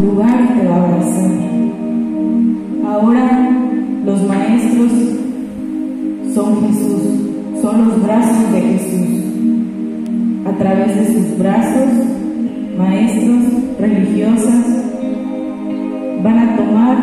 lugar y te va a abrazar. Ahora los maestros son Jesús, son los brazos de Jesús. A través de sus brazos, maestros, religiosas, van a tomar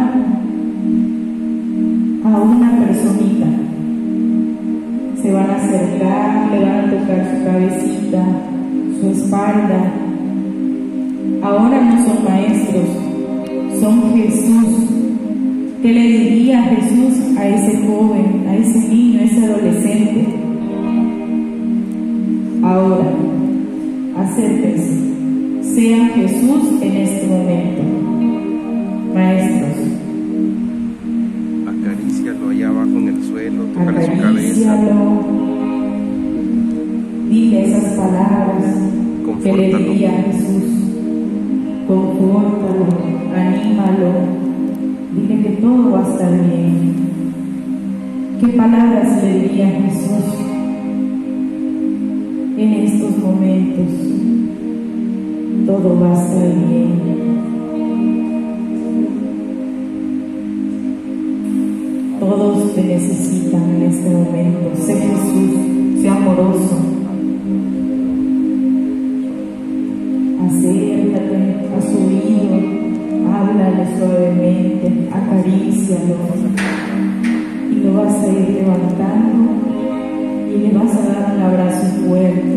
a una personita, se van a acercar, le van a tocar su cabecita, su espalda. Ahora no son maestros, son Jesús. ¿Qué le diría Jesús a ese joven, a ese niño, a ese adolescente? Ahora, acérquense, sean Jesús en este momento. Maestros, acarícialo allá abajo en el suelo, tócale su cabeza. Dile esas palabras que le diría a Jesús. Confórtalo, anímalo, dile que todo va a estar bien. ¿Qué palabras le diría a Jesús en estos momentos? Todo va a estar bien. Todos te necesitan en este momento. Sé Jesús, sé amoroso. Acércate a su oído, háblale suavemente, acarícialo y lo vas a ir levantando y le vas a dar un abrazo fuerte.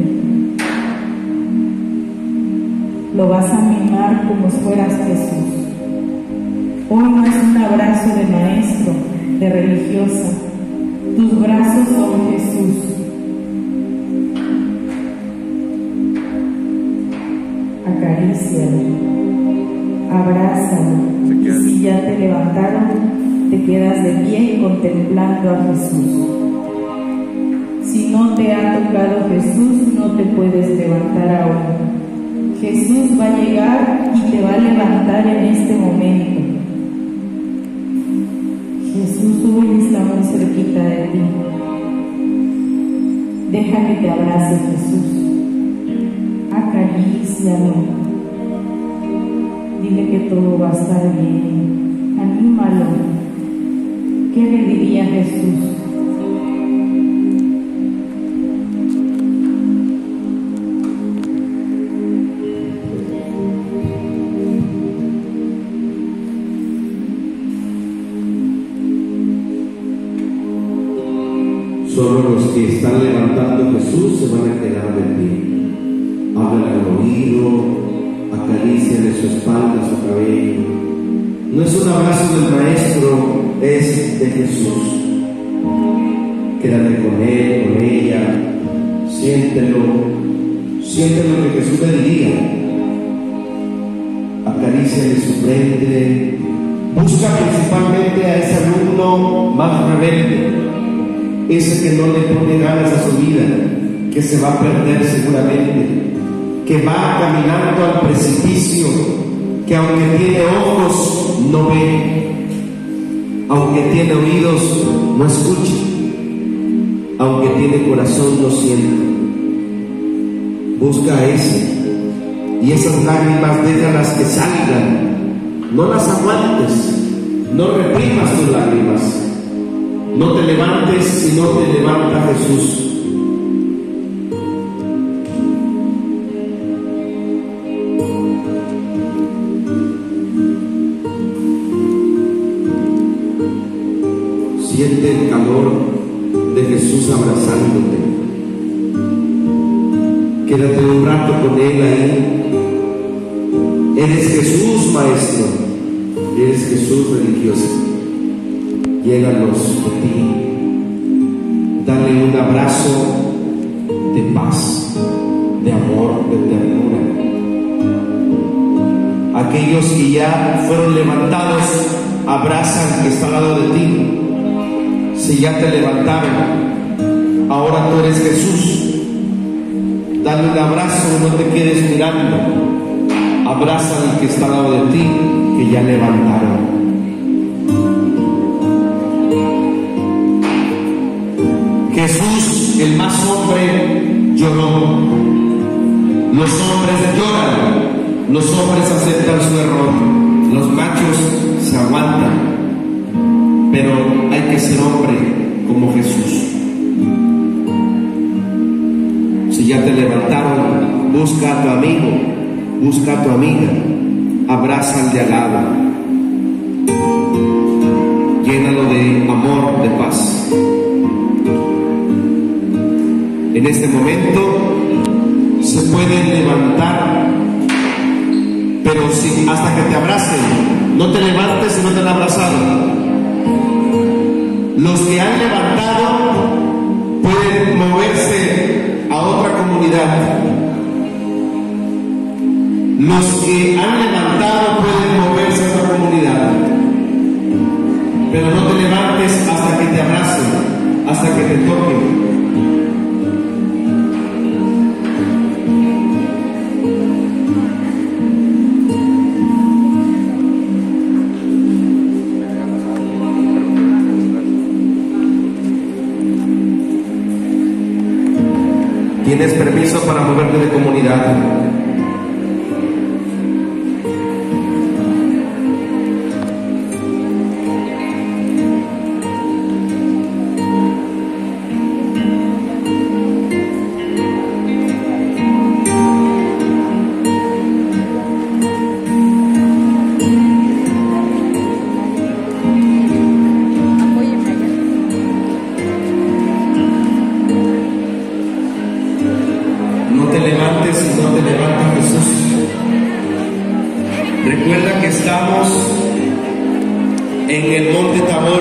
Lo vas a mimar como si fueras Jesús. Hoy no es un abrazo de maestro, de religiosa. Tus brazos son Jesús. Acarícialo, abrázalo. Y si ya te levantaron, te quedas de pie contemplando a Jesús. Si no te ha tocado Jesús, no te puedes levantar aún. Jesús va a llegar y te va a levantar en este momento. Jesús hoy está muy cerquita de ti. Deja que te abrace Jesús. Acarícialo. Dile que todo va a estar bien. Anímalo. ¿Qué le diría Jesús? Solo los que están levantando Jesús se van a quedar de pie. Háblale al oído, acaríciale su espalda, su cabello. No es un abrazo del Maestro, es de Jesús. Quédate con él, con ella, siéntelo que Jesús le diría. Acaríciale su frente. Busca principalmente a ese alumno más rebelde, ese que no le pone ganas a su vida, que se va a perder seguramente, que va caminando al precipicio, que aunque tiene ojos no ve, aunque tiene oídos no escucha, aunque tiene corazón no siente. Busca a ese, y esas lágrimas déjalas que salgan, no las aguantes, no reprimas tus lágrimas. No te levantes si no te levanta Jesús. Siente el calor de Jesús abrazándote. Quédate un rato con Él ahí. Eres Jesús, Maestro. Eres Jesús, religioso. Llégalos de ti, dale un abrazo de paz, de amor, de ternura. Aquellos que ya fueron levantados, abraza al que está al lado de ti. Si ya te levantaron, ahora tú eres Jesús. Dale un abrazo, no te quedes mirando. Abraza al que está al lado de ti, que ya levantaron. Jesús, el más hombre, lloró. Los hombres lloran, los hombres aceptan su error. que ser hombre como Jesús. Si ya te levantaron, busca a tu amigo, busca a tu amiga, abraza al de al lado, llénalo de amor, de paz. En este momento se pueden levantar, pero si hasta que te abracen, no te levantes si no te han abrazado. Los que han levantado pueden moverse a otra comunidad. Los que han levantado pueden moverse a otra comunidad. Pero no te levantes hasta que te abracen, hasta que te toquen. Tienes permiso para moverte de comunidad. Recuerda que estamos en el Monte Tabor.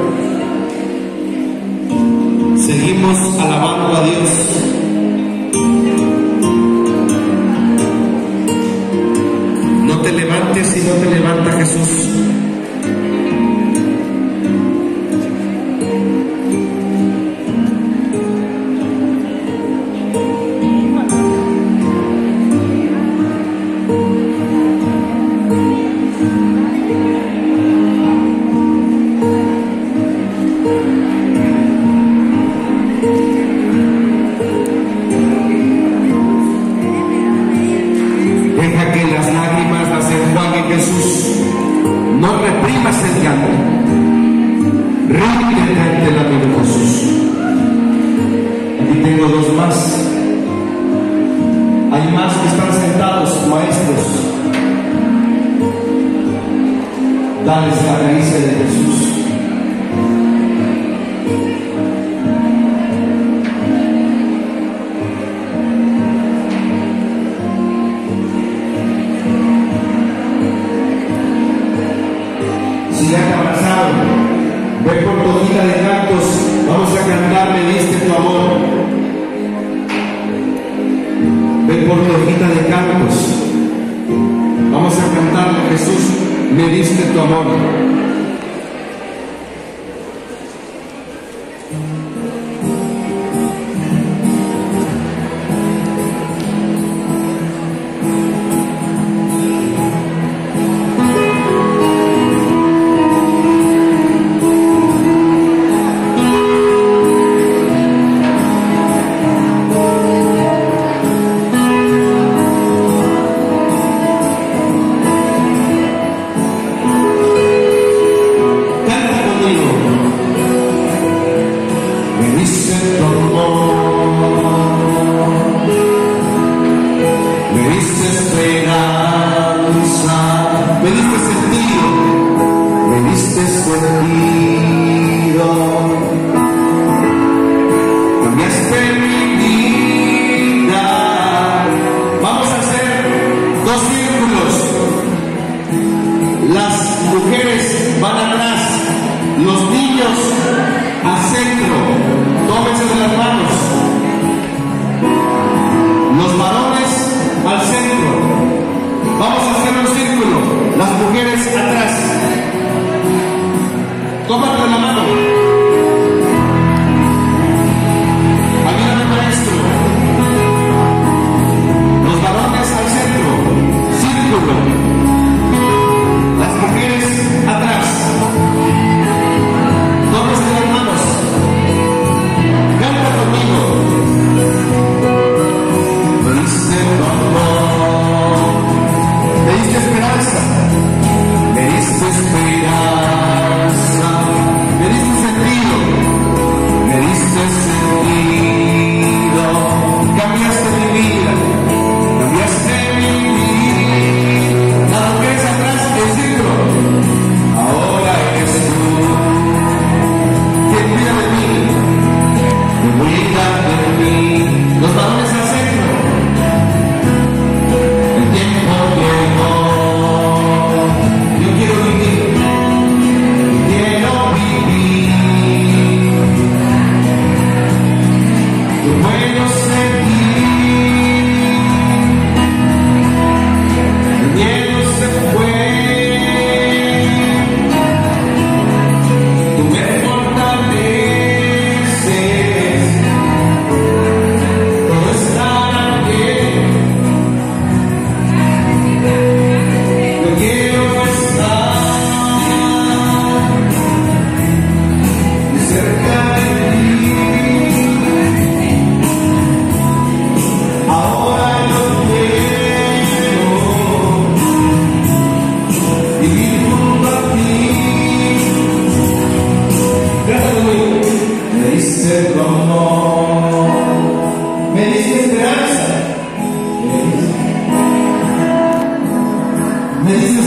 Seguimos alabando a Dios. No te levantes si no te levanta Jesús. Jesús, no reprimas el llanto, ríndete ante el amigo Jesús. Aquí tengo dos más. Hay más que están sentados, maestros. Dales la caricia de Jesús. Ya te abrazaron, ve por tu hojita de cantos, vamos a cantar, me diste tu amor. Ve por tu hojita de cantos, vamos a cantar, Jesús, me diste tu amor.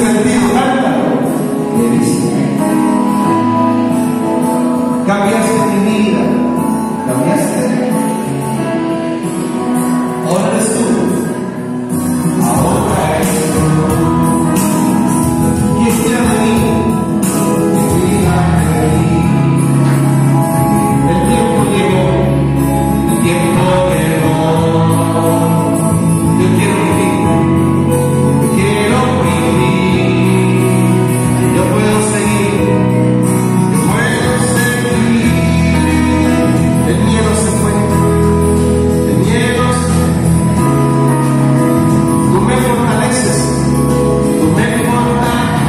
sentido, canta. Me diste. Cambiaste mi vida, cambiaste. Ahora eres tú. Ahora eres tú. ¿Quién será de mí? Mi vida de mí. El tiempo llegó. El tiempo llegó. Yo quiero vivir. Quiero vivir. Yo puedo seguir. Yo puedo seguir. El miedo se fue. El miedo se fue. Tú me fortaleces. Tú me fortaleces.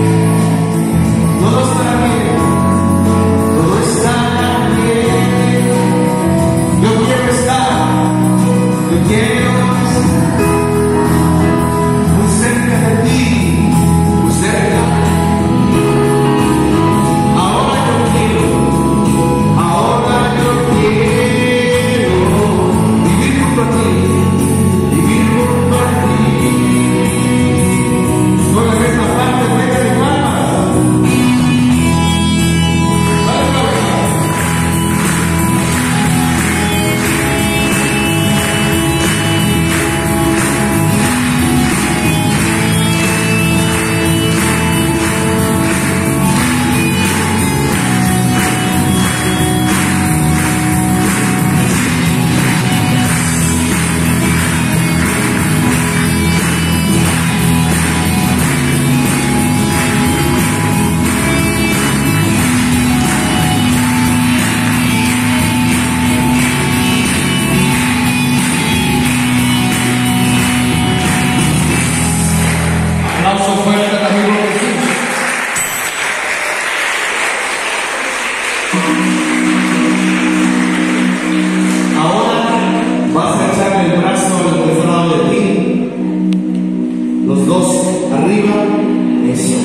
Todo estará bien. Todo estará bien. Yo quiero estar. Yo quiero estar muy cerca de ti. Muy cerca. Ahora yo quiero vivir junto a ti, vivir junto a ti. Solo en esta parte de mi alma. Aplauso fuerte al amigo Jesús. Ahora vas a echar el brazo al lado de ti. Los dos arriba. Eso.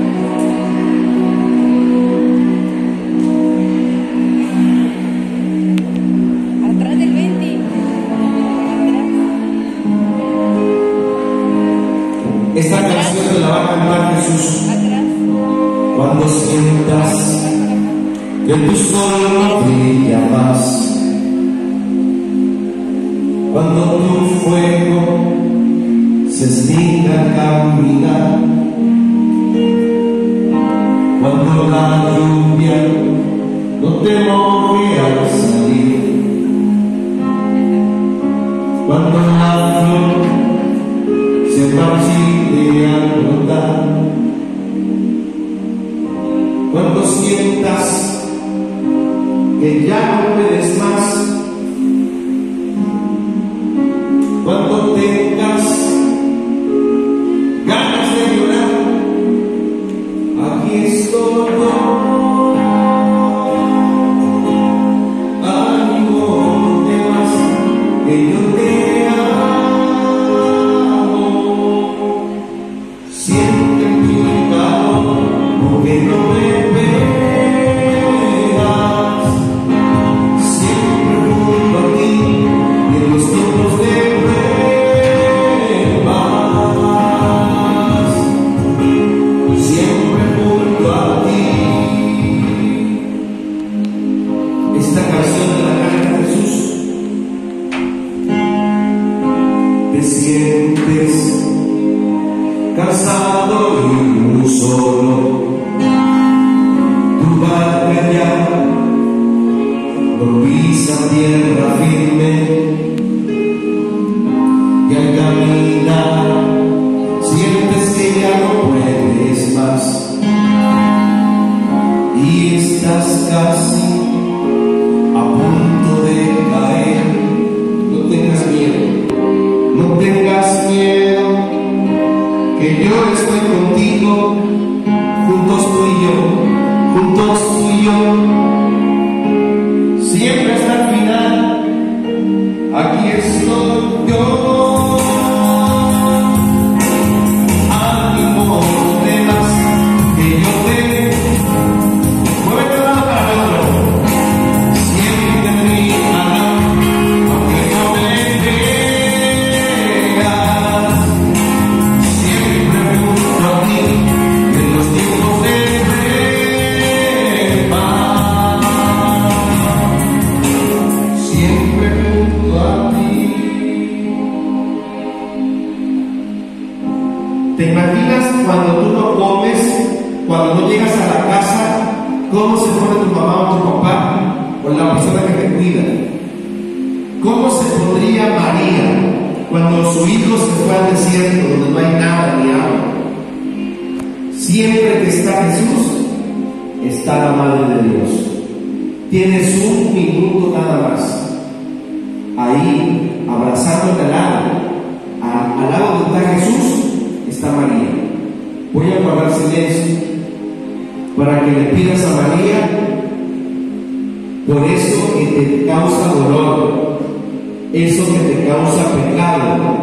Atrás del 20. Esta canción te la va a cantar Jesús. Atrás. Cuando sientas que tu sol no brilla más, cuando tu fuego se extinga al caminar, cuando la lluvia no te moje al salir, cuando la flor se marchite al brotar, cuando sientas que ya no puedes más, cuando tengas ganas de llorar, aquí estoy yo. Ánimo, no temas, que yo te amo. Siente mi calor, porque no me veas. Siempre junto a ti, y en los tiempos de pruebas. Siempre junto a ti. Esta canción de la canta Jesús. Te sientes cansado y muy solo, tu barca ya no pisa tierra firme, y al caminar sientes que ya no puedes más, y estás casi a punto de caer. No tengas miedo, no tengas miedo, que yo estoy contigo, juntos tú y yo, juntos tú y yo, siempre hasta el final, aquí estoy yo. Ánimo, no temas, que yo te muévete la mano, siempre mi mano, aunque no me veas, siempre junto a ti. cuando no llegas a la casa, cómo se pone tu mamá o tu papá o la persona que te cuida. ¿Cómo se pondría María cuando su hijo se fue al desierto donde no hay nada ni agua? Siempre que está Jesús, está la Madre de Dios. Tienes un minuto nada más. Ahí, abrazándote al lado donde está Jesús, está María. Voy a guardar silencio para que le pidas a María por eso que te causa dolor, eso que te causa pecado,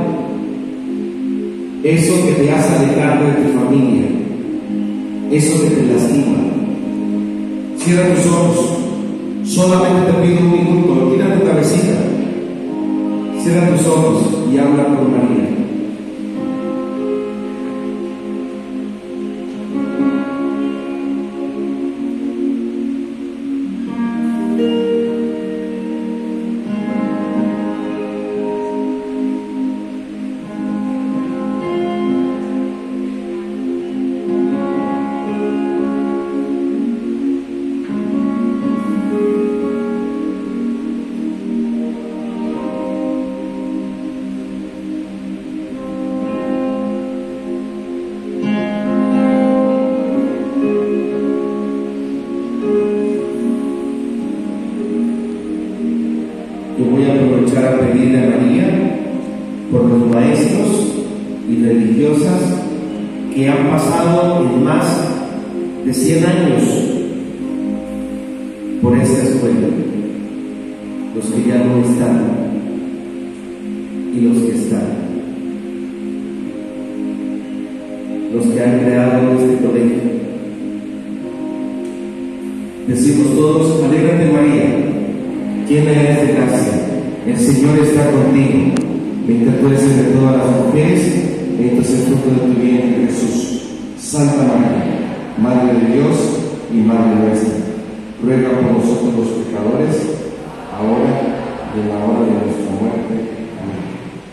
eso que te hace alejarte de tu familia, eso que te lastima. Cierra tus ojos. Solamente te pido un minuto. Tira tu cabecita. Cierra tus ojos y habla con María. A pedirle a María por los maestros y religiosas que han pasado en más de 100 años por esta escuela, los que ya no están y los que están, los que han creado este colegio. Decimos todos: alégrate María, llena eres de gracia, el Señor está contigo. Bendita tú eres entre todas las mujeres, bendito es el fruto de tu vientre, Jesús. Santa María, Madre de Dios y Madre nuestra, ruega por nosotros los pecadores, ahora y en la hora de nuestra muerte. Amén.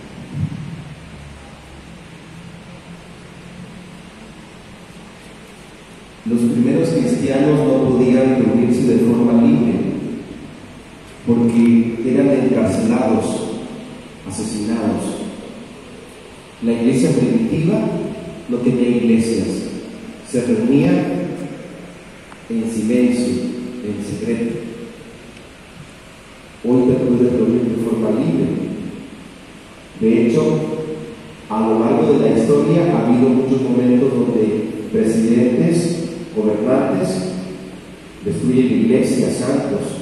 Los primeros cristianos no podían reunirse de forma libre, porque eran encarcelados, asesinados. La iglesia primitiva no tenía iglesias, se reunía en silencio, en secreto. Hoy te puedes reunir de forma libre. De hecho, a lo largo de la historia ha habido muchos momentos donde presidentes, gobernantes destruyen iglesias, santos,